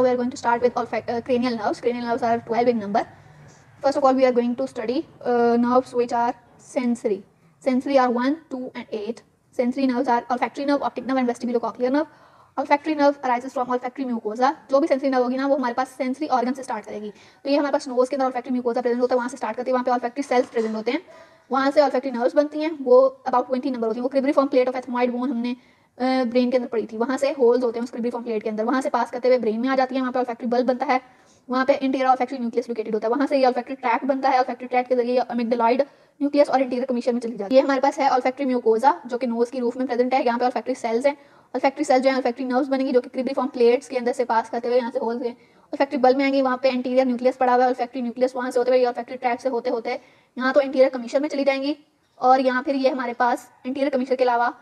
now we are going to start with cranial nerves. Cranial nerves are 12 in number. First of all, we are going to study nerves which are sensory. Sensory are 1, 2 and 8. Sensory nerves are olfactory nerve, optic nerve and vestibulocochlear nerve. Olfactory nerve arises from olfactory mucosa. जो भी sensory nerve होगी ना वो हमारे पास sensory organ से start करेगी. तो ये हमारे पास नोज के अंदर olfactory mucosa प्रेजेंट होता है, वहाँ से स्टार्ट करती है, वहाँ पे olfactory सेल्स प्रेजेंट होते हैं, वहाँ से olfactory nerves बनती हैं. वो अबाउट 20 नंबर होती है. वो cribriform plate of ethmoid bone हमने ब्रेन के अंदर पड़ी थी, वहाँ से होल्स होते हैं उस क्रिब्रिफॉर्म प्लेट के अंदर, वहाँ से पास करते हुए ब्रेन में आ जाती है. वहाँ पे olfactory बल्ब बनता है, वहाँ पे इंटीरियर olfactory न्यूक्लियस लोकेटेड होता है, वहाँ से ये olfactory ट्रैक्ट बनता है. olfactory ट्रैक्ट के जरिए अमिगडालॉइड न्यूक्लियस और इंटीरियर कमीशन में चली जाती है. ये हमारे पास है olfactory म्यूकोसा जो कि नोज की रूफ में प्रेजेंट है. यहाँ पे olfactory सेल्स हैं. olfactory सेल्स जो है olfactory नर्व्स बनेंगी जो कि क्रिब्रिफॉर्म प्लेट्स के अंदर से पास करते हुए यहाँ से होल्स हैं olfactory बल्ब में आएंगी. वहाँ पे इंटीरियर न्यूक्लियस पड़ा हुआ है, olfactory न्यूक्लियस वहाँ से होते हुए olfactory ट्रैक्ट से होते होते यहाँ तो इंटीरियर कमीशन में चली जाएंगी. और यहाँ फिर ये हमारे पास इंटीरियर कमीशन के अलावा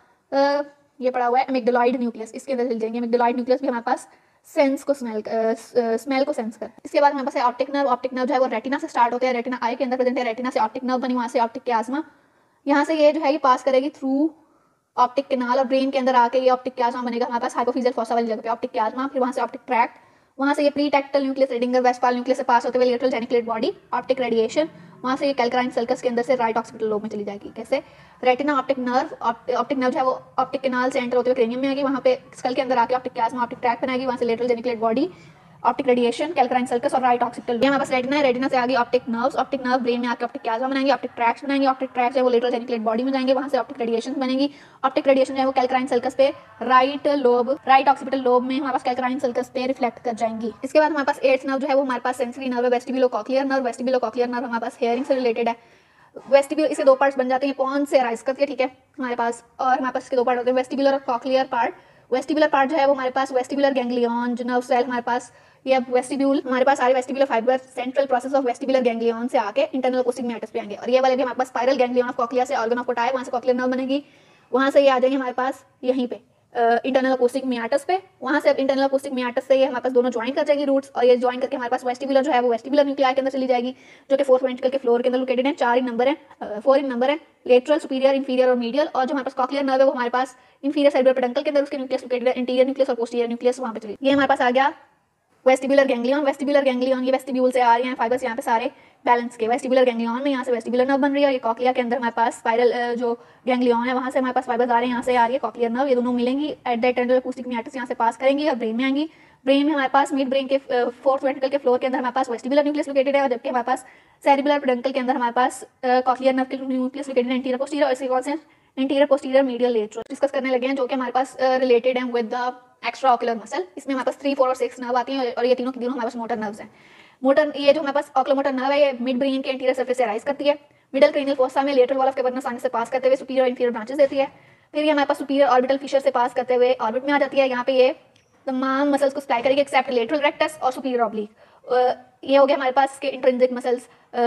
ये पड़ा हुआ है अमिगडालॉइड न्यूक्लियस, इसके अंदर चली जाएंगे. अमिगडालॉइड न्यूक्लियस भी हमारे पास सेंस को स्मेल को सेंस कर. इसके बाद हमारे पास है ऑप्टिक नर्व. ऑप्टिक नर्व जो है वो रेटिना से स्टार्ट होते हैं, रेटिना आई के अंदर प्रेजेंट है, रेटिना से ऑप्टिक नर्व बनी, वहाँ से ऑप्टिक क्यास्मा, यहाँ से ये जो है ये पास करेगी थ्रू ऑप्टिक कैनाल और ब्रेन के अंदर आके ये ऑप्टिक क्यास्मा बनेगा हमारे पास हाइपोफिजियल फॉसा वाली जगह पे ऑप्टिक क्यास्मा. फिर वहाँ से ऑप्टिक ट्रैक्ट, वहाँ से ये pretectal nucleus Edinger Westphal nucleus से पास होते हुए lateral geniculate body optic radiation, वहाँ से ये कैल्क्राइन सल्कस के अंदर से राइट ऑक्सीपिटल लोब में चली जाएगी. कैसे? Retina optic nerve, optic nerve जो है वो ऑप्टिक कैनाल से एंटर होते हुए क्रेनियम में आएगी, वहाँ पे स्कल के अंदर आके ऑप्टिक क्यास्मा ऑप्टिक ट्रैक्ट बनाएगी, वहाँ से lateral geniculate body optic radiation calcarine sulcus और राइट ऑक्सीपिटल. ये हमारे पास रेटिना है, रेटिना से आगे ऑप्टिक नर्व ब्रेन में आके ऑप्टिक क्यास्मा बनाएंगे, ऑप्टिक ट्रैक्ट्स बनाएंगे, ऑप्टिक ट्रैक्ट्स है वो लेटरल जेनिकुलेट बॉडी में जाएंगे, वहाँ से ऑप्टिक रेडिएशन बनेगी. ऑप्टिक रेडिएशन जो है वो कैल्क्राइन सल्कस पे राइट ऑक्सीपिटल लोब में हमारे पास कैल्क्राइन सल्कस पे रिफ्लेक्ट कर जाएंगी. इसके बाद हमारे पास एट्थ नर्व जो है वो हमारे पास सेंसरी नर्व है, वेस्टिबुलोकॉक्लियर नर्व. वेस्टिबुलोकॉक्लियर नर्व हमारे पास हेयरिंग से रिलेटेड है. वेस्टिब्यूल इसके दो पार्ट्स बन जाते हैं, पॉन से राइज करती है, ठीक है हमारे पास, और हमारे पास इसके दो पार्ट होते हैं वेस्टिबुलर और कॉक्लियर पार्ट. वेस्टिबुलर पार्ट जो है वो हमारे पास वेस्टिबुलर गैंग्लियन जो नर्व सेल हमारे पास ये वेस्टिब्यूल हमारे पास सारे vestibular fibre central process of vestibular ganglion से आके इंटरनल अकोस्टिक मैटर्स पे आएंगे. और ये वाले भी हमारे पास स्पाइरल गैंग्लियन ऑफ कॉक्लिया से ऑर्गन ऑफ कोटाई, वहाँ से कॉक्लियर नर्व बनेगी, वहाँ से ये आ जाएंगे हमारे पास यहीं पे इंटरनल अकोस्टिक मियाटस पे, वहाँ से अब इंटरनल अकोस्टिक मियाटस से ये हमारे पास दोनों ज्वाइन कर जाएगी रूट्स, और ये ज्वाइन करके हमारे पास वेस्टिबुलर जो है वो वेस्टिबुलर न्यूक्लियाई के अंदर चली जाएगी जो कि फोर्थ वेंट्रिकल के फ्लोर के अंदर लोकेटेड है. 4 नंबर है, 4 नंबर है, लेटरल सुपीरियर इंफीरियर और मीडियल. और जो हमारे पास कॉक्लियर नर्व है वो हमारे पास इंफीरियर सेरेब्रल पेडंकल के अंदर उसके न्यूक्लियस लोकेटेड है, इंटीरियर न्यूक्लियस और पोस्टीरियर न्यूक्लियस वहाँ पे चली. ये हमारे पास आ गया वेस्टिबुलर गैंग्लियन. वेस्टिबुलर गैंग्लियन ये वेस्टिब्यूल से आ रही हैं फाइबर्स यहाँ पे सारे बैलेंस के. वेस्टिबुलर गैंग्लियन में यहाँ से वेस्टिबुलर नर्व बन रही है, और ये कॉक्लिया के अंदर हमारे पास स्पाइरल जो गैंग्लियन है वहाँ से हमारे पास फाइबर्स आ रहे हैं, यहाँ से आ रही है कॉक्लियर नर्व. ये दोनों मिलेंगी at the internal acoustic meatus, यहाँ से पास करेंगी और ब्रेन में आएंगी. ब्रेन में हमारे पास मिड ब्रेन के फोर्थ वेंट्रिकल के फ्लोर के अंदर हमारे पास वेस्टिबुलर न्यूक्लियस लोकेटेड है, और जबकि हमारे पास सेरिबुलर पेडंकल के अंदर हमारे पास कॉक्लियर नर्व के न्यूक्लियस लोकेटेड है, इंटीरियर पोस्टीरियर. और इसके कौन से interior posterior medial lateral discuss करने लगे हैं जो कि हमारे पास रिलेटेड है with the extra ocular muscle. इसमें हमारे पास 3, 4 और 6 नर्व आती हैं, और ये तीनों की तीनों हमारे पास मोटर नर्व्स हैं. मोटर ये जो हमारे पास ऑक्लोमोटर नर्व है ये मिड ब्रेन के इंटीरियर सरफेस से राइज करती है, मिडल क्रेनियल फोसा में lateral wall of cavernous sinus से पास करते हुए सुपीरियर और इंफीरियर ब्रांचेस देती है. फिर ये हमारे पास सुपीरियर ऑर्बिटल फिशर से पास करते हुए ऑर्बिट में आ जाती है. यहाँ पे ये तमाम मसल्स को सप्लाई करेगी एक्सेप्ट लेटरल रेक्टस और सुपीरियर ऑब्लिक. ये हो गया हमारे पास इसके इंट्रिंसिक मसल्स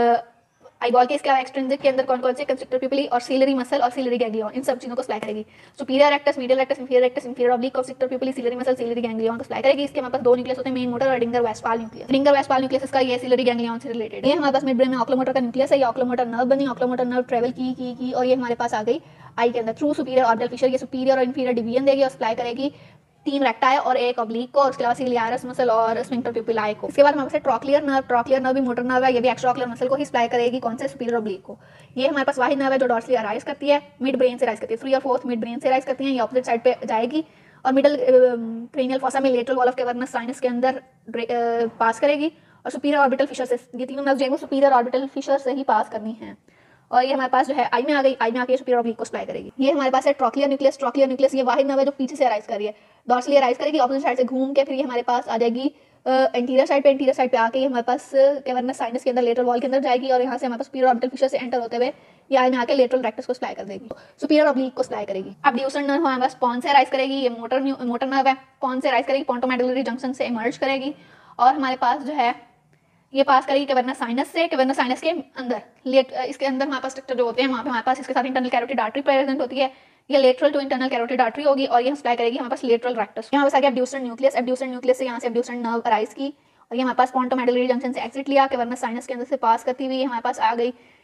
आईबॉल के. इसके अलावा एक्सट्रिंसिक के अंदर कौन कौन से कंस्ट्रिक्टर पिपली और सीलरी मसल और सीलरी गैंग्लियन, इन सब चीज़ों को सप्लाई करेगी. Superior rectus, medial rectus, inferior oblique, constrictor pupillae, ciliary muscle, ciliary ganglion को सप्लाई करेगी. इसके हमारे पास 2 न्यूक्लियस होते हैं, मेन मोटर और Edinger Westphal nucleus. Edinger Westphal nucleus इसका ये सीलरी गैंग्लियन से रिलेटेड. ये हमारे पास मिड ब्रेन में ऑक्लोमोटर का न्यूक्लियस है, ये ऑक्लोमोटर नर्व बनी, ऑक्लोमोटर नर्व ट्रेवल की और ये हमारे पास आ गई आई के अंदर थ्रू सुपीरियर ऑर्बिटल फिशर. ये सुपीरियर और इंफीरियर डिवीजन देगी और सप्लाई करेगी 3 रेक्टाई और 1 ऑब्लिक को, और उसके अलावा सिलियारस मसल और स्फिंक्टर पिपिलाई को. इसके बाद हमारे पास ट्रॉक्लियर नर्व भी मोटर नर्व है, ये भी एक्स्ट्रा ऑक्युलर मसल को ही सप्लाई करेगी, कौन से सुपीरियर ऑब्लिक को. ये हमारे पास वाहिद नर्व है जो डॉर्सली राइज करती है, मिड ब्रेन से राइज करती है, 3 और 4 मिड ब्रेन से राइज करती हैं, ये ऑपोजिट साइड पे जाएगी और मिडल क्रेनियल फोसा में lateral wall of cavernous sinus के अंदर पास करेगी, और सुपीरियर ऑर्बिटल फिशर से ये तीनों नर्व जो है वो सुपीरियर ऑर्बिटल फिशर से ही पास करनी है. और ये हमारे पास जो है आई में आ गई, आई में आके सुपीरियर ऑब्लिक को सप्लाई करेगी. ये हमारे पास है ट्रॉक्लियर न्यूक्लियस. ट्रॉक्लियर न्यूक्लियस ये वाहिद नर्व है जो पीछे से राइज कर रही है, डॉर्सली राइज करेगी, ऑपोजिट साइड से घूम के फिर ये हमारे पास आ जाएगी इंटीरियर साइड पे आके ये हमारे पास कैवर्नस साइनस के अंदर लेटरल वॉल के अंदर जाएगी, और यहाँ से हमारे पास सुपीरियर ऑर्बिटल फिशर से एंटर होते हुए ये आई में आके लेटरल रेक्टस को सप्लाई कर देगी, सुपीरियर ऑब्लिक को सप्लाई करेगी. अब ड्यूसर नर्व हमारे पास पॉन से राइज करेगी, ये मोटर नर्व है, पॉन से राइज करेगी, पोंटोमेडुलरी जंक्शन से इमर्ज करेगी, और हमारे पास जो है ये पास करेगी कैवर्नस साइनस से. कैवर्नस साइनस के अंदर इसके अंदर हमारे पास स्ट्रक्चर जो होते हैं वहाँ पे हमारे पास इसके साथ इंटरनल कैरोटिड आर्टरी प्रेजेंट होती है, ये lateral to internal carotid artery होगी, और ये सप्लाई करेगी हमारे पास लेटरल रेक्टस. यहाँ पास आ गया एब्ड्यूसर न्यूक्लियस. एब्ड्यूसर न्यूक्लियस से यहाँ से एब्ड्यूसर नर्व अराइज की, और ये हमारे पास पोंटोमेडुलरी जंक्शन से एग्जिट लिया, कैवर्नस साइनस के अंदर से पास करती हुई हमारे पास आ गई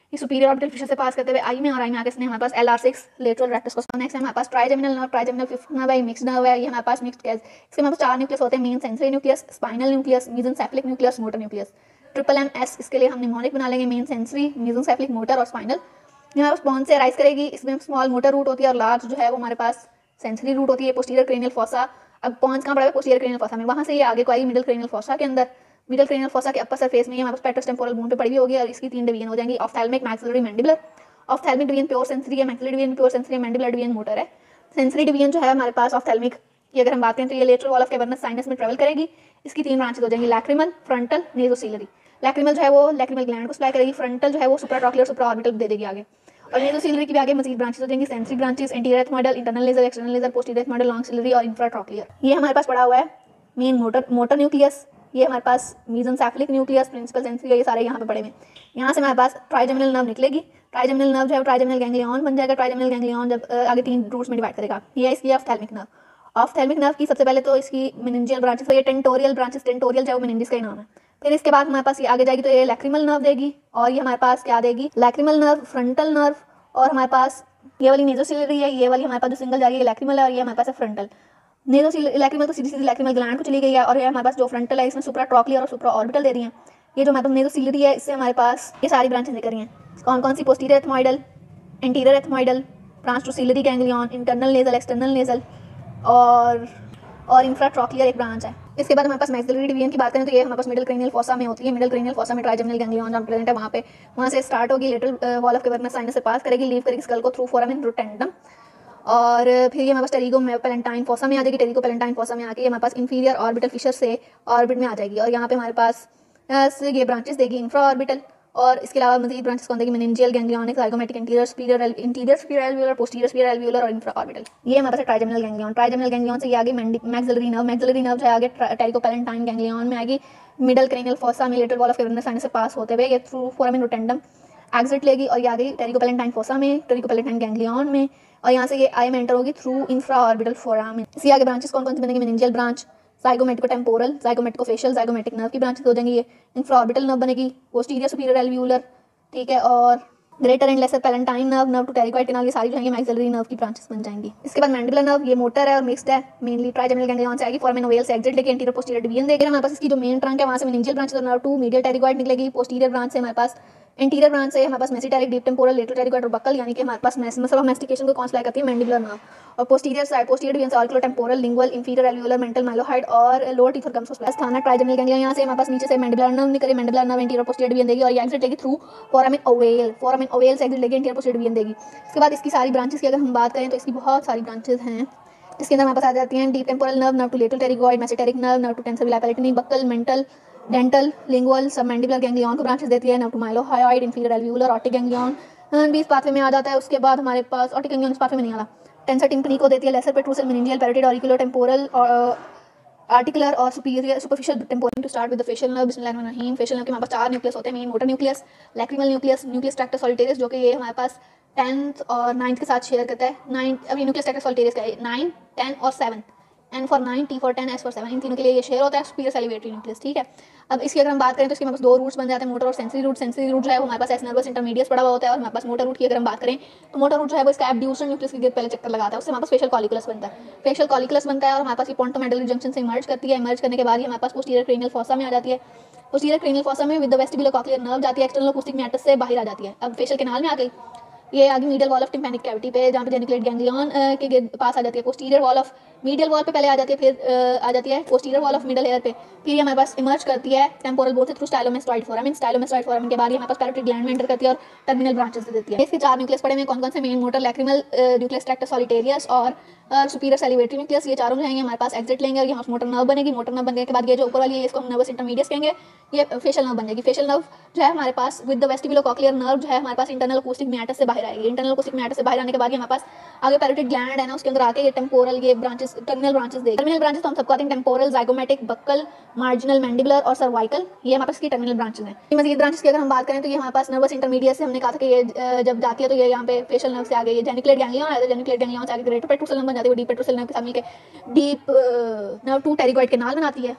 ये सुपीरियर ऑर्बिटल फिशर से पास करते हुए आई में और आई में आगे इसने हमारे पास LR6 लेटरल रेक्टस को। नेक्स्ट है हमारे पास trigeminal nerve. Trigeminal fifth nerve है, मिक्स्ड नर्व है, ये हमारे पास मिक्स्ड कैस। इसके हमारे पास 4 न्यूक्लियस होते हैं, main sensory nucleus, spinal nucleus, mesencephalic nucleus, motor nucleus. MMS इसके लिए हम निमोनिक बना लेंगे, मेन सेंसरी, मेसेनसेफलिक, मोटर और स्पाइनल। यहाँ पर स्पॉन से अराइज करेगी, इसमें स्मॉल मोटर रूट होती है और लार्ज जो है वो हमारे पास सेंसरी रूट होती है। पोस्टीरियर क्रेनियल फॉसा, अब पॉन्स कहाँ पड़ा है? पोस्टीरियर क्रेनियल फॉसा में, वहाँ से ये आगे को आएगी मिडिल क्रेनियल फॉसा के अंदर। मिडिल क्रेनियल फॉसा के अपर सरफेस में ये हमारे पास पेट्रस टेम्पोरल बोन पे पड़ी हुई होगी और इसकी 3 डिवीजन हो जाएंगी, ophthalmic, maxillary, mandibular. Ophthalmic division pure sensory है, मैक्सिलरी डिवीजन प्योर सेंसरी है, मैंडिबुलर डिवीजन मोटर है। सेंसरी डिवीजन जो है हमारे पास ऑफ्थैल्मिक की अगर हम बात करें तो ये lateral wall of cavernous sinus में ट्रेवल करेगी। इसकी 3 ब्रांचेस हो जाएंगी, लैक्रिमल, फ्रंटल, नेज़ोसिलरी। लैक्रिमल जो है वो लैक्रिमल ग्लैंड को सप्लाई करेगी, फ्रंटल जो है वो सुप्राट्रॉक्युलर सुप्रा ऑर्बिटल दे देगी आगे, और नेज़ोसिलरी की भी आगे मजीद ब्रांचेस हो जाएंगी, sensory branches, anterior ethmoidal, internal nasal, external nasal, posterior ethmoidal, long ciliary और इंफ्राट्रॉक्युलर। ये हमारे पास पड़ा हुआ है मेन मोटर न्यूक्लियस। ये हमारे पास मेसेनसेफलिक न्यूक्लियस, प्रिंसिपल सेंसरी, ये सारे यहाँ पे पड़े हुए। यहाँ से हमारे पास ट्राइजेमिनल नर्व निकलेगी। ट्राइजेमिनल नर्व जो है ट्राइजेमिनल गैंग्लियन बन जाएगा। ट्राइजेमिनल गैंग्लियन जब आगे 3 रूट्स में डिवाइड करेगा। ये इसकी ऑफ्थैल्मिक नर्व। ऑफ्थैल्मिक नर्व की सबसे पहले तो इसकी मेनिंजियल ब्रांचेस, ये टेंटोरियल ब्रांचेस, टेंटोरियल जो है वो मेनिंजिस का ही नाम है। फिर इसके बाद हमारे पास ये आगे जाएगी तो ये लैक्रिमल नर्व देगी, और ये हमारे पास क्या देगी? लैक्रिमल नर्व, फ्रंटल नर्व, और हमारे पास ये वाली नेज़ोसिलरी है, ये वाली हमारे पास जो सिंगल जा रही है लैक्रिमल है, और ये हमारे पास है फ्रंटल। लैक्रिमल तो सीधी सीधी लैक्रिमल ग्लैंड को चली गई है, और ये हमारे पास जो फ्रंटल है इसमें सुप्राट्रॉक्लियर और सुप्रा ऑर्बिटल दे रही है। ये जो हमारे पास नेज़ोसिलरी है इससे हमारे पास ये सारी ब्रांचेस निकल रही हैं। कौन कौन सी? Posterior ethmoidal, anterior ethmoidal, branch to ciliary ganglion, internal nasal, external nasal और इंफ्राट्रॉक्लियर एक ब्रांच है। इसके बाद हमारे पास मैक्सिलरी डिवीजन की बात करें तो ये हमारे पास मिडिल क्रेनियल फॉसा में होती है। मिडिल क्रेनियल फॉसा में ट्राइजेमिनल गैंग्लियन जहाँ प्रेजेंट है वहाँ से स्टार्ट होगी, lateral wall of cavernous sinus से पास करेगी, लीव करेगी स्कल को थ्रू फोरामेन रोटेंडम, और फिर ये हमारे पास टेरिगो पैलेंटाइन फॉसा में आ जाएगी। टेरिगो पैलेंटाइन फॉसा में आके हमारे पास इंफीरियर ऑर्बिटल फिशर से ऑर्बिट में आ जाएगी, और यहाँ पे हमारे पास ये ब्रांचेस देगी इंफ्रा ऑर्बिटल, और इसके अलावा मजीद ब्रांचेस कौन देगी? Meningeal, ganglionic, zygomatic, interior superior alveolar, posterior superior alveolar और इंफ्रा ऑर्बिटल। ये हमारे पास ट्राइजेमिनल गैंग्लियन। ट्राइजेमिनल गैंग्लियन से ये आगे मैक्सिलरी नर्व। मैक्सिलरी नर्व जो है आगे टेरिगो पैलेंटाइन गैंग्लियन में आएगी, मिडल क्रेनियल फॉसा में lateral wall of cavernous sinus से पास होते हुए ये थ्रू फोरामेन रोटेंडम एग्जिट लेगी, और ये आगे टेरिगो पैलेंटाइन फॉसा में, टेरिगो पैलेंटाइन गैंग्लियन में, और यहाँ से ये आई में एंटर होगी थ्रू इंफ्रा ऑर्बिटल फोरामेन। इसके आगे ब्रांचेस कौन कौन सी बनेंगी? Meningeal branch, zygomaticotemporal, zygomaticofacial, zygomatic nerve की ब्रांचेस हो जाएंगी। ये इंफ्रा ऑर्बिटल नर्व बनेगी, पोस्टीरियर सुपीरियर एल्वियोलर, ठीक है, और greater and lesser palatine nerve, nerve to pterygoid canal, ये सारी जो है मैक्सिलरी नर्व की ब्रांचेस बन जाएंगी। इसके बाद मैंडिबुलर नर्व, ये मोटर है और मिक्स्ड है, मेनली ट्राइजेमिनल गैंग्लियन से आएगी, फोरामेन ओवल से एग्जिट लेके एंटीरियर पोस्टीरियर डिवीजन देगी। हमारे पास इसकी जो मेन ट्रंक है वहाँ से मेनिंजियल ब्रांच और नर्व टू मीडियल टेरिगोइड निकलेगी। पोस्टीरियर ब्रांच से हमारे पास इंटीरियर ब्रांच से हमारे पास masseteric, deep temporal, lateral pterygoid और बक्कल, यानी कि हमारे पास मसल ऑफ मैस्टिकेशन को कौन सप्लाई करती है? Mandibular nerve. और पोस्टीरियर डिवीजन से auriculotemporal, lingual, inferior alveolar, mental, mylohyoid और लोअर टीथ और गम्स को सप्लाई। स्थाना ट्राइजेमिनल गैंग्लियन, यहाँ से हमारे पास नीचे से मैंडिबुलर नर्व निकले, mandibular nerve interior posterior division देगी, और ये एग्जिट लेगी through foramen ovale, foramen ovale से एग्जिट लेगी इंटीरियर पोस्टीरियर डिवीजन देगी। इसके बाद इसकी सारी ब्रांचेस की अगर हम बात करें तो इसकी बहुत सारी ब्रांचेस हैं, जिसके अंदर हमारे पास आ जाती हैं deep temporal nerve, nerve to lateral pterygoid, masseteric nerve, nerve to tensor veli palatini, buccal, mental, dental, lingual, सब मैंडिबुलर गैंग्लियन को ब्रांचेस देती है, nerve to mylohyoid, inferior alveolar, optic ganglion भी इस पाथवे में आ जाता है। उसके बाद हमारे पास ऑप्टिक गैंग्लियन इस पाथवे में नहीं आता। टेंसर टिम्पनी को देती है, lesser petrosal, meningeal, parotid, auricular temporal, articular और superficial temporal. To start with the facial nerve, बिस्मिल्लाहिर्रहमानिर्रहीम। फेशियल नर्व के हमारे पास 4 न्यूक्लियस होते हैं, main motor nucleus, lacrimal nucleus, nucleus tractus solitarius, जो कि ये हमारे पास 10th और 9th के साथ शेयर करता है। 9 अभी न्यूक्लियस ट्रैक्टर सॉलिटेरियस का है 9, 10 और 7, N for 9, T for 10, S for 7, इन तीनों के लिए ये शेयर होता है सुपीरियर सैलिवेटरी न्यूक्लियस, ठीक है। अब इसकी अगर हम बात करें तो इसके हमारे पास 2 रूट्स बन जाते हैं, मोटर और सेंसरी रूट। सेंसरी रूट जो है वो हमारे पास एस नर्वस इंटरमीडियस पड़ा हुआ होता है, और हमारे पास मोटर रूट की अगर हम बात करें तो मोटर रूट जो है वो इसका एब्ड्यूसर न्यूक्लियस की गिर पहले चक्कर लगाता है, उससे हमारे पास फेशियल कॉलिकुलस बनता है। फेशियल कॉलिकुलस बनता है और हमारे पास ये पोंटोमेडुलरी जंक्शन से इमर्ज करती है। इमर्ज करने के बाद ये हमारे पास पोस्टीरियर क्रेनियल फॉसा में आ जाती है। पोस्टीरियर क्रेनियल फॉसा में with the vestibular cochlear nerve जाती है, एक्सटर्नल अकूस्टिक मैटस से बाहर आ जाती है। अब फेशियल कैनाल में आ गई, ये आगे medial wall of tympanic cavity पे जहाँ पे जेनिकुलेट गैंग्लियन के पास आ जाती है। Posterior wall of medial wall पे पहले आ जाती है, फिर आ जाती है posterior wall of middle ear पे, फिर ये हमारे पास इमर्ज करती है टेम्पोरल बोन से through stylomastoid foramen. Stylomastoid foramen के बाद ये हमारे पास पैरोटिड ग्लैंड में एंटर करती है और टर्मिनल ब्रांचेस दे देती है। इसके 4 न्यूक्लियस पड़े हुए कौन कौन से? Main motor, lacrimal, nucleus tractus solitarius और सुपीरियर सैलिवेटरी न्यूक्लियस। ये चारों जो हैं हमारे पास एग्जिट लेंगे और यहाँ मोटर नर्व बनेगी। मोटर नर्व बनने के बाद ये जो ऊपर वाली है इसको हम नर्वस इंटरमीडियस कहेंगे, ये फेशियल नर्व बन जाएगी। फेशियल नर्व जो है हमारे पास with the vestibular cochlear nerve जो है हमारे पास इंटरनल अकूस्टिक मैटस से बाहर आएगी। इंटरनल अकूस्टिक मैटस से बाहर आने के बाद हमारे पास आगे पैरोटिड ग्लैंड है ना, उसके अंदर आके ये टेम्पोरल ये ब्रांचेस टर्मिनल ब्रांचेस देगी। टर्मिनल ब्रांचेस तो हम सबको आते हैं temporal, zygomatic, buccal, marginal, mandibular और सर्वाइकल, ये हमारे पास की टर्मिनल ब्रांचेस हैं। मजीद ब्रांचेस की अगर हम बात करें तो ये हमारे पास नर्वस इंटरमीडिएट से हमने कहा था कि ये जब जाती है तो ये यहाँ पे फेशियल नर्व से आगे ये जेनिकुलेट गैंग्लियन आता है, जेनिकुलेट गैंग्लियन से आगे ग्रेटर पेट्रोसल नर्व बन जाती है, वो डीप पेट्रोसल नर्व के साथ मिलकर deep nerve to pterygoid canal बनाती है।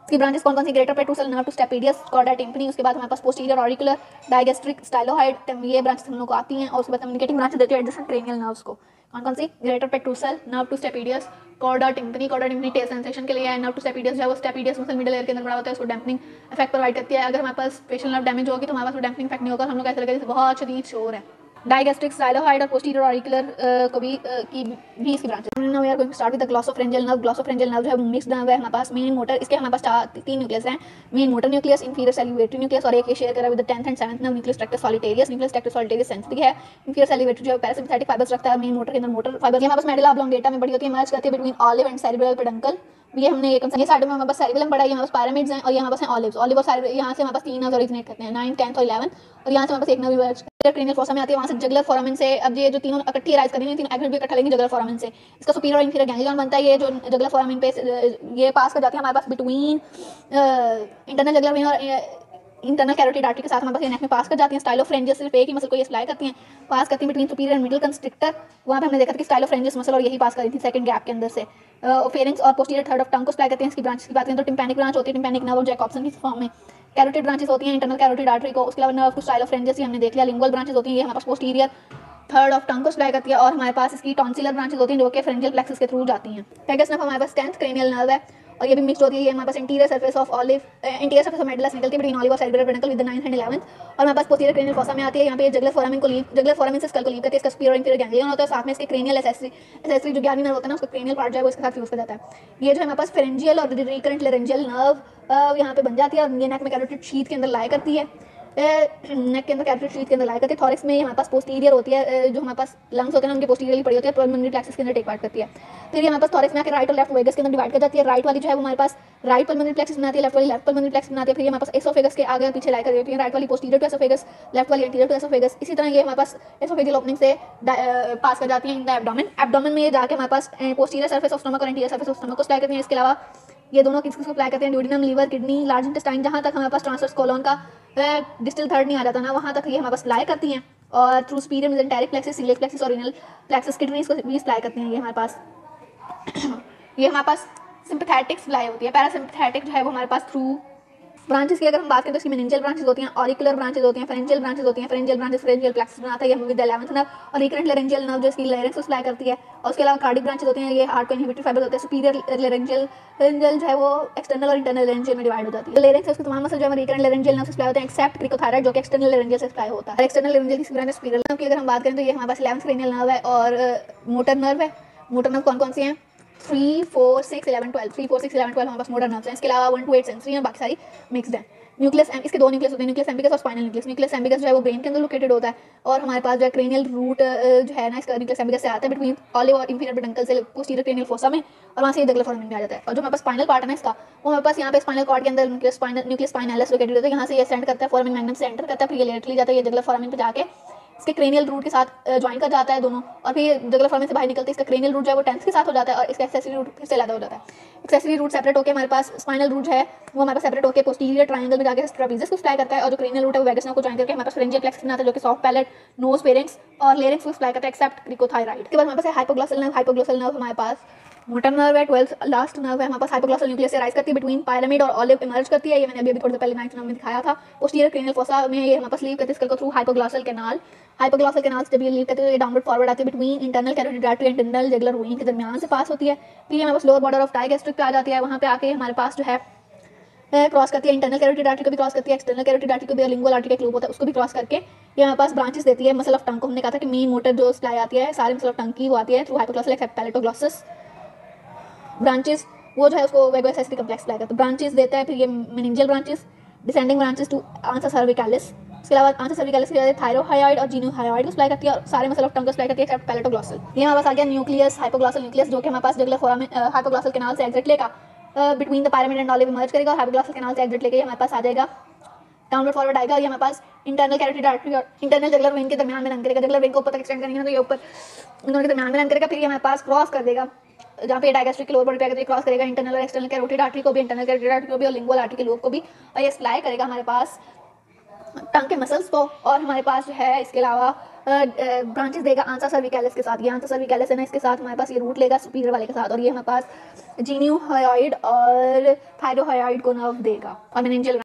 इसकी ब्रांचेस कौन कौन सी, greater petrosal nerve to stapedius, chorda tympani, उसके बाद हमारे पास पोस्टीरियर ऑरिकुलर, डाइगेस्ट्रिक, स्टाइलोहाइड, ये ब्रांचेस हम लोग को आती हैं। और उसके बाद कम्युनिकेटिंग ब्रांचेस देती है एडजेसेंट क्रेनियल नर्व्स को। कौन कौन सी, greater petrosal nerve to stapedius, chorda tympani taste sensation के लिए है, नर्व टू स्टेपिडियस जो है वो स्टेपिडियस मसल मिडिल एयर के अंदर बड़ा होता है, उसको डैम्पनिंग इफेक्ट प्रोवाइड करती है। अगर हमारे पास फेशियल नर्व डैमेज होगी तो हमारे पास डैम्पनिंग इफेक्ट नहीं होगा, हम लोग ऐसा लगेगा जैसे बहुत शदीद शोर है। डाइगेस्ट्रिक, स्टाइलोहाइड और पोस्टीरियर ऑरिकुलर को भी इसकी branches. Now we are going to start with the glossopharyngeal nerve. Glossopharyngeal nerve जो है मिक्स्ड नर्व है हमारे पास। मेन मोटर, इसके हमारे पास तीन न्यूक्लियस हैं, main motor nucleus, inferior salivatory nucleus, और एक ये शेयर करा with the 10th and 7th nerve, nucleus tractus solitarius. Nucleus tractus solitarius sensitive है। इंफीरियर सैल्यूवेटरी जो है पैरासिम्पैथेटिक फाइबर्स रखता है, मेन मोटर के अंदर मोटर फाइबर। ये हमारे पास मेडुला ऑब्लोंगेटा में बड़ी होती है, मैच करती है between olive and cerebral peduncle. ये हमने ये साइड में हमारे पास सेरिबेलम पड़ा है, हमारे पास पिरामिड्स हैं, और यहाँ पास हैं ऑलिव्स। ऑलिव और सेरिबेलम, यहाँ से हमारे पास तीन नर्व ओरिजिनेट करते हैं, 9th 10th और 11th, और यहाँ से हमारे पास एक नर्व क्रेनियल फोसा में आती है, वहाँ से जुगुलर फोरामेन से। अब ये जो तीनों इकट्ठी राइज करेंगे, तीनों एग्रीगेट भी इकट्ठा लेंगे जुगुलर फोरामेन से। इसका सुपीरियर और इंफीरियर गैंग्लियन बनता है। ये जो जुगुलर फोरामेन पे ये पास कर जाती है हमारे पास बिटवीन इंटरनल जुगुलर वेन और इंटरनल कैरोटिड आर्टरी के साथ हमारे पास नेक में पास कर जाती हैं। स्टाइलोफ्रेंजियस सिर्फ एक ही मसल को ये सप्लाई करती हैं, पास करती हैं between superior and middle constrictor. वहाँ पे हमने देखा था कि स्टाइलोफ्रेंजियस मसल और यही पास करी थी सेकंड गैप के अंदर से। फेरिंग्स और पोस्टीरियर थर्ड ऑफ टंग को सप्लाई करती हैं। इसकी ब्रांच की बात करें तो टिम्पैनिक ब्रांच होती है, टिम्पैनिक नर्व और जैकॉब्सन की फॉर्म में। कैरोटिड ब्रांचेस होती हैं इंटरनल कैरोटिड आर्टरी को। उसके अलावा नर्व स्टाइलोफ्रेंजियस हमने देख लिया। लिंगुअल ब्रांचेस होती हैं, ये हमारे पास पोस्टीरियर थर्ड ऑफ टंग को सप्लाई करती है। और हमारे पास इसकी टॉन्सिलर ब्रांचेस होती हैं जो कि फ्रेंजियल प्लेक्सस के थ्रू जाती हैं। पेगस नर्व हमारे पास 10th क्रेनियल नर्व है, और ये भी मिक्स्ड होती है। ये हमारे पास interior surface of olive, interior surface of medulla निकलती है बिटवीन ऑलिव और cerebral peduncle with the 9th and 11th। और हमारे पास पोस्टीरियर क्रेनियल फोसा में आती है। यहाँ पे जुगुलर फोरामेन को लीव, जुगुलर फोरामेन से स्कल को लीव करती है। इसका सुपीरियर और इंफीरियर गैंग्लियन होता है, साथ में इसके क्रेनियल एसेसरी जो 11वीं नर्व होता है ना, उसका क्रेनियल पार्ट जो है वो इसके साथ फ्यूज कर जाता है। ये जो है हमारे पास फेरेंजियल और रिकरेंट लेरेंजियल नर्व यहाँ पे बन जाती है, और ये नेक में कैरोटिड शीथ के अंदर लाई करती है। नेक के अंदर कैरोटिड शीथ के अंदर लाई करती है। थॉरिक्स में हमारे पास पोस्टीरियर होती है, जो हमारे पास लंग्स होते हैं उनके पोस्टीरियरली पड़ी होती है, पल्मोनरी प्लेक्सस के अंदर टेक पार्ट करती है। फिर ये हमारे पास थॉरिक्स में आके राइट और लेफ्ट वेगस के अंदर डिवाइड कर जाती है। राइट वाली जो है वो हमारे पास राइट पल्मोनरी प्लेक्सस बनाती है, लेफ्ट वाली लेफ्ट पल्मोनरी प्लेक्सस बनाती है। फिर ये हमारे पास एसोफेगस के आगे और पीछे लाई कर देती है। राइट वाली पोस्टीरियर टू एसोफेगस, लेफ्ट वाली एंटीरियर टू एसोफेगस। इसी तरह ये हमारे पास एसोफेजियल ओपनिंग से पास कर जाती है इन द एब्डोमेन। एब्डोमेन में ये जाके हमारे पास पोस्टीरियर सरफेस ऑफ स्टमक और एंटीरियर सरफेस ऑफ स्टमक को सप्लाई करती है। इसके अलावा ये दोनों किसको सप्लाई करते हैं, duodenum, liver, kidney, large intestine, जहाँ तक हमारे पास ट्रांसवर्स कोलोन का डिस्टल थर्ड नहीं आ जाता ना, वहाँ तक ये हमारे पास सप्लाई करती हैं। और through superior mesenteric plexus, coeliac plexus और रीनल प्लेक्सस, किडनीज को भी सप्लाई करती हैं ये हमारे पास। ये हमारे पास सिंपैथेटिक सप्लाई होती है। पैरासिम्पैथेटिक जो है वो हमारे पास थ्रू ब्रांचेस की अगर हम बात करें तो इसकी मेनिंजियल ब्रांचेस होती हैं, ऑरिकुलर ब्रांचेस होती हैं, फेरेंजियल ब्रांचेस होती हैं। फेरेंजियल ब्रांचेस फेरेंजियल प्लेक्सस बनाता है ये विद द 11th नर्व, और रिकरेंट लेरेंजियल नर्व जो इसकी लेरिंक्स को सप्लाई करती है। और उसके अलावा कार्डिक ब्रांचेस होती हैं, ये हार्ट को इनहिबिटरी फाइबर होते हैं। सुपीरियर लेरेंजियल जो है वो एक्सटर्नल और इंटरनल लेरेंजियल में डिवाइड हो जाती है। लेरिंक्स उसके तमाम मसल जो है रिकरेंट लेरेंजियल नर्व से सप्लाई होते हैं, एक्सेप्ट क्रिकोथायराइड जो कि एक्सटर्नल लेरेंजियल से सप्लाई होता है। एक्सटर्नल लेरेंजियल की ब्रांच सुपीरियर नर्व की अगर हम बात करें तो ये हमारे पास 11th क्रेनियल नर्व है, और मोटर नर्व है। मोटर नर्व कौन कौन सी हैं, 3, 4, 6, 11, 12, 3, 4, 6, 11, 12 हमारे पास मोटर नर्व्स हैं। इसके अलावा 1 to 8 सेंसरी हैं, बाकी सारी मिक्स्ड हैं। न्यूक्लियस, इसके दो न्यूक्लियस होते हैं, न्यूक्लियस एम्बिगस और स्पाइनल न्यूक्लियस। न्यूक्लियस एम्बिगस जो है वो ब्रेन के अंदर लोकेटेड होता है, और हमारे पास जो है क्रेनियल रूट जो है ना, इसका न्यूक्लियस एम्बिगस से आता है बिटवीन ऑलिव और इंफीरियर पेडंकल से पोस्टीरियर क्रेनियल फोसा में, और वहाँ से ये जुगुलर फोरामेन में आ जाता है। और जो हमारे पास स्पाइनल पार्ट है ना इसका, वो हमारे पास यहाँ पे स्पाइनल कॉर्ड के अंदर न्यूक्लियस स्पाइनैलिस लोकेटेड होता है। यहाँ से ये सेंड करता है फोरामेन मैग्नम से एंटर करता है, फिर ये लेटरली जाता है, ये जुगुलर फोरामेन पे जाके इसके क्रेनियल रूट के साथ ज्वाइन कर जाता है दोनों, और फिर जुगुलर फोरामेन से बाहर निकलते हैं। इसका क्रेनियल रूट जो है वो 10th के साथ हो जाता है, और इसका एक्सेसरी रूट फिर से अलग हो जाता है। एक्सेसरी रूट सेपरेट होकर हमारे पास स्पाइनल रूट है वो हमारे पास सेपरेट होकर पोस्टीरियर ट्रायंगल में जाकर ट्रापेजियस को सप्लाई करता है, और जो क्रेनियल रूट है वो वैगस नर्व को ज्वाइन करके हमारे पास फेरेंजियल प्लेक्सस बनाता है जो कि सॉफ्ट पैलेट, नोज, फेरिंक्स और लेरिंक्स को सप्लाई करता है एक्सेप्ट क्रिकोथायराइड। इसके बाद हमारे पास हाइपोग्लॉसल नर्व। हाइपोग्लॉसल नर्व हमारे पास मोटर नर्व है, 12th लास्ट नर्व है हमारे पास। हाइपोग्लॉसल न्यूक्लियस से राइज करती है बिटवीन पिरामिड और ऑलिव इमर्ज करती है, ये मैंने अभी थोड़ी देर पहले 9th नर्व में दिखाया था। पोस्टीरियर क्रेनियल फोसा में ये हमारे पास लीव करती है इसको through hypoglossal canal. Hypoglossal canal से जब ये लीव करती है ये डाउनवर्ड फॉरवर्ड आती है between internal carotid artery and internal jugular vein के दरमियान से पास होती है। फिर ये हमारे पास लोअर बॉर्डर ऑफ डाइगैस्ट्रिक पे आ जाती है, वहाँ पे आके हमारे पास जो है क्रॉस करती है इंटरनल कैरोटिड आर्टरी को भी क्रॉस करती है, एक्सटर्नल कैरोटिड आर्टरी को भी, और लिंगुअल आर्टरी का एक लूप होता है उसको भी क्रॉस करके ये हमारे पास ब्रांचेस देती है मसल ऑफ टंग को। हमने कहा था कि मेन मोटर जो सप्लाई आती है सारे मसल ऑफ टंग की वो आती है through hypoglossal except palatoglossus. Branches वो जो है उसको वेगोएसेसरी कॉम्प्लेक्स सप्लाई करता है, ब्रांचेस देता है। फिर ये meningeal branches, descending branches to ansa cervicalis. इसके अलावा आंसर सर्विकैलिस के थायरोहायोइड और जीनोहायोइड को सप्लाई करती है, और सारे मसल ऑफ टंग को सप्लाई करती है एक्सेप्ट पैलेटोग्लॉसल। ये हमारे पास आ गया न्यूक्लियस, हाइपोग्लॉसल न्यूक्लियस जो कि हमारे पास जुगुलर फोरामेन हाइपोग्लॉसल कैनाल से एग्जिट लेगा, between the pyramid and olive emerge करेगा, और हाइपोग्लॉसल कैनाल से एग्जिट लेके हमारे पास आ जाएगा, डाउनवर्ड फॉरवर्ड आएगा। ये हमारे पास इंटरनल कैरोटिड आर्टरी और इंटरनल जुगुलर वेन के दरमियान में रन करेगा। जुगुलर वेन को ऊपर तक एक्सटेंड करेंगे तो ये ऊपर इन दोनों के दरमियान में रन करेगा। फिर ये हमारे पास क्रॉस कर देगा जहाँ पे डाइगैस्ट्रिक की लोअर बॉडी पे आकर क्रॉस करेगा इंटरनल और एक्सटर्नल कैरोटिड आर्टरी को भी, इंटरनल कैरोटिड आर्टरी को भी, और लिंगुअल आर्टरी के लूप को भी, और ये सप्लाई करेगा हमारे पास टंग के मसल्स को। और हमारे पास जो है इसके अलावा ब्रांचेस देगा आंसा सर्विकैलिस के साथ, ये आंसा सर्विकैलिस है ना, इसके साथ हमारे पास ये रूट लेगा सुपीरियर वाले के साथ, और ये हमारे पास जीनियोहायोइड और थायरोहायोइड को नर्व देगा और मेनिंजियल